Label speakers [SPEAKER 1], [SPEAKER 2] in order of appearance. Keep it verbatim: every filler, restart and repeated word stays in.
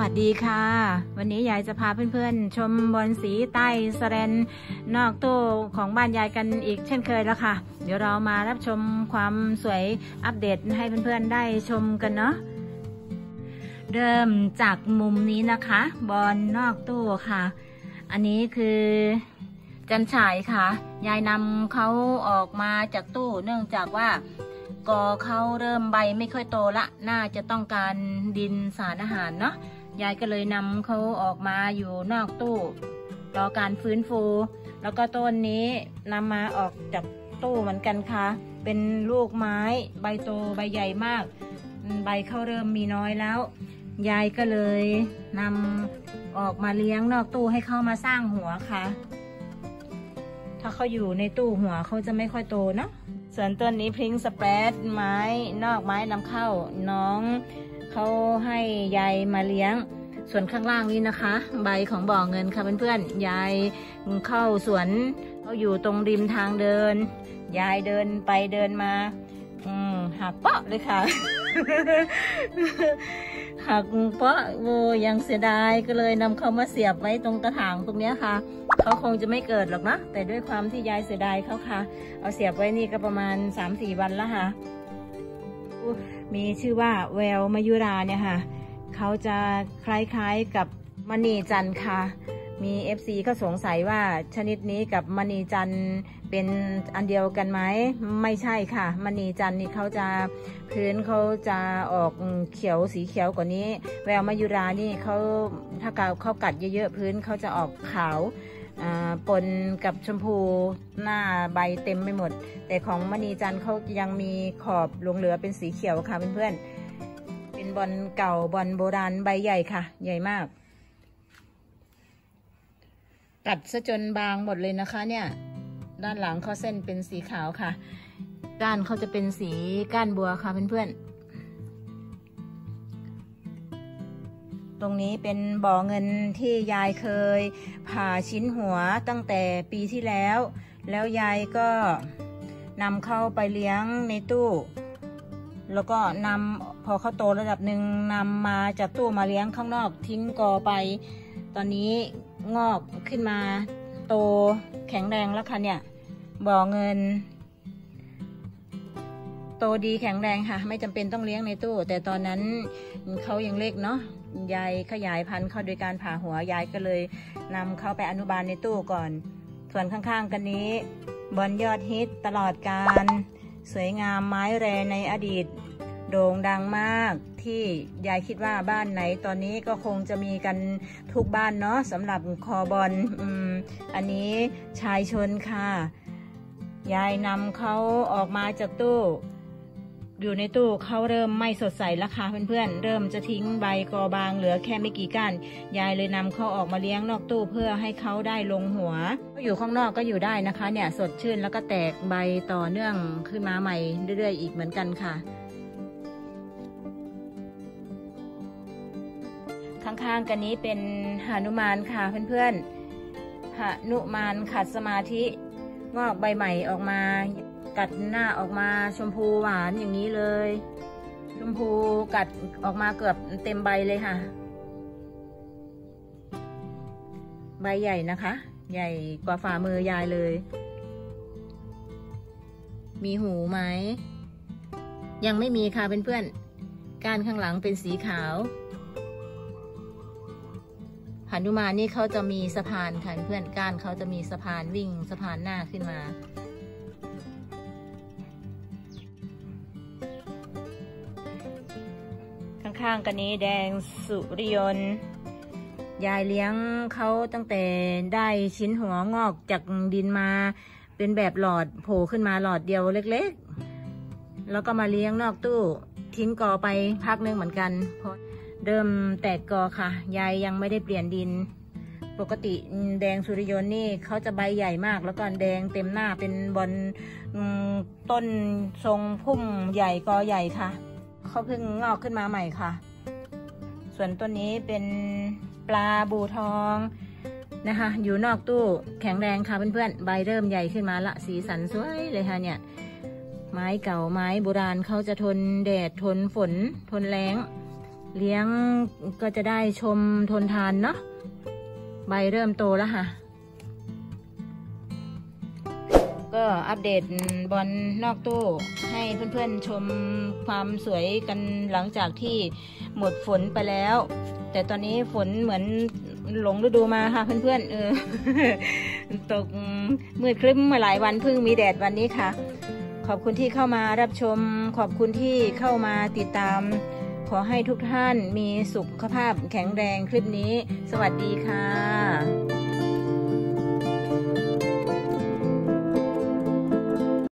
[SPEAKER 1] สดีค่ะวันนี้ยายจะพาเพื่อนๆชมบอนสีใต้สแลนนอกตู้ของบ้านยายกันอีกเช่นเคยแล้วค่ะเดี๋ยวเรามารับชมความสวยอัปเดตให้เพื่อนๆได้ชมกันเนาะเริ่มจากมุมนี้นะคะบอนนอกตู้ค่ะอันนี้คือจันฉายค่ะยายนำเขาออกมาจากตู้เนื่องจากว่ากอเขาเริ่มใบไม่ค่อยโตละน่าจะต้องการดินสารอาหารเนาะยายก็เลยนำเขาออกมาอยู่นอกตู้รอการฟื้นฟูแล้วก็ต้นนี้นำมาออกจากตู้เหมือนกันค่ะเป็นลูกไม้ใบโตใบใหญ่มากใบเขาเริ่มมีน้อยแล้วยายก็เลยนำออกมาเลี้ยงนอกตู้ให้เขามาสร้างหัวค่ะถ้าเขาอยู่ในตู้หัวเขาจะไม่ค่อยโตเนาะส่วนต้นนี้พริ้งสเปรดไม้นอกไม้นำเข้าน้องเขาให้ยายมาเลี้ยงส่วนข้างล่างนี้นะคะใบของบ่อเงินค่ะเพื่อนๆยายเข้าสวนเขาอยู่ตรงริมทางเดินยายเดินไปเดินมาอืมหักเปาะเลยค่ะ หักเปาะโวยังเสียดายก็เลยนำเขามาเสียบไว้ตรงกระถางตรงนี้ค่ะเขาคงจะไม่เกิดหรอกนะแต่ด้วยความที่ยายเสียดายเขาค่ะเอาเสียบไว้นี่ก็ประมาณ สามสี่ วันแล้วค่ะมีชื่อว่าแววมายุราเนี่ยค่ะเขาจะคล้ายๆกับมณีจันทร์ค่ะมี เอฟ ซี ก็สงสัยว่าชนิดนี้กับมณีจันทร์เป็นอันเดียวกันไหมไม่ใช่ค่ะมณีจันทร์นี่เขาจะพื้นเขาจะออกเขียวสีเขียวกว่านี้แววมายุรานี่เขาถ้าเขากัดเยอะๆพื้นเขาจะออกขาวปนกับชมพูหน้าใบเต็มไม่หมดแต่ของมณีจันทร์เขายังมีขอบหลงเหลือเป็นสีเขียวค่ะเพื่อนๆเป็นบอนเก่าบอนโบราณใบใหญ่ค่ะใหญ่มากตัดซะจนบางหมดเลยนะคะเนี่ยด้านหลังเขาเส้นเป็นสีขาวค่ะก้านเขาจะเป็นสีก้านบัวค่ะเพื่อนๆตรงนี้เป็นบ่อเงินที่ยายเคยผ่าชิ้นหัวตั้งแต่ปีที่แล้วแล้วยายก็นำเข้าไปเลี้ยงในตู้แล้วก็นำพอเขาโตระดับหนึ่งนำมาจากตู้มาเลี้ยงข้างนอกทิ้งกอไปตอนนี้งอกขึ้นมาโตแข็งแรงแล้วค่ะเนี่ยบ่อเงินโตดีแข็งแรงค่ะไม่จำเป็นต้องเลี้ยงในตู้แต่ตอนนั้นเขายังเล็กเนาะยายขยายพันธุ์เขาโดยการผ่าหัวยายก็เลยนำเขาไปอนุบาลในตู้ก่อนส่วนข้างๆกันนี้บอนยอดฮิตตลอดการสวยงามไม้แรในอดีตโด่งดังมากที่ยายคิดว่าบ้านไหนตอนนี้ก็คงจะมีกันทุกบ้านเนาะสำหรับคอบอนอืมอันนี้ชายชนค่ะยายนำเขาออกมาจากตู้อยู่ในตู้เขาเริ่มไม่สดใสแล้วค่ะเพื่อนๆเริ่มจะทิ้งใบกอบางเหลือแค่ไม่กี่ก้านยายเลยนำเขาออกมาเลี้ยงนอกตู้เพื่อให้เขาได้ลงหัวอยู่ข้างนอกก็อยู่ได้นะคะเนี่ยสดชื่นแล้วก็แตกใบต่อเนื่องขึ้นมาใหม่เรื่อยๆอีกเหมือนกันค่ะข้างๆกันนี้เป็นหนุมานค่ะเพื่อนๆหนุมานขัดสมาธิงอกใบใหม่ออกมากัดหน้าออกมาชมพูหวานอย่างนี้เลยชมพูกัดออกมาเกือบเต็มใบเลยค่ะใบใหญ่นะคะใหญ่กว่าฝ่ามือยายเลยมีหูไหมยังไม่มีค่ะเพื่อนๆก้านข้างหลังเป็นสีขาวหนุมานนี่เขาจะมีสะพานค่ะเพื่อนก้านเขาจะมีสะพานวิ่งสะพานหน้าขึ้นมาข้างๆกันนี้แดงสุริยนต์ยายเลี้ยงเขาตั้งแต่ได้ชิ้นหัวงอกจากดินมาเป็นแบบหลอดโผล่ขึ้นมาหลอดเดียวเล็กๆแล้วก็มาเลี้ยงนอกตู้ทิ้งกอไปพักนึงเหมือนกันเพราะเริ่มแตกกอค่ะยายยังไม่ได้เปลี่ยนดินปกติแดงสุริยนต์นี่เขาจะใบใหญ่มากแล้วก็แดงเต็มหน้าเป็นบอนต้นทรงพุ่มใหญ่กอใหญ่ค่ะเขาเพิ่งงอกขึ้นมาใหม่ค่ะส่วนต้นนี้เป็นปลาบูทองนะคะอยู่นอกตู้แข็งแรงค่ะเพื่อนๆใบเริ่มใหญ่ขึ้นมาละสีสันสวยเลยค่ะเนี่ยไม้เก่าไม้โบราณเขาจะทนแดดทนฝนทนแล้งเลี้ยงก็จะได้ชมทนทานเนาะใบเริ่มโตแล้วค่ะก็อัปเดตบอลนอกตู้ให้เพื่อนๆชมความสวยกันหลังจากที่หมดฝนไปแล้วแต่ตอนนี้ฝนเหมือนหลงฤดูมาค่ะเพื่อนๆเออ ตกมืดครึ้มมาหลายวันเพิ่งมีแดดวันนี้ค่ะขอบคุณที่เข้ามารับชมขอบคุณที่เข้ามาติดตามขอให้ทุกท่านมีสุขภาพแข็งแรงคลิปนี้สวัสดีค่ะ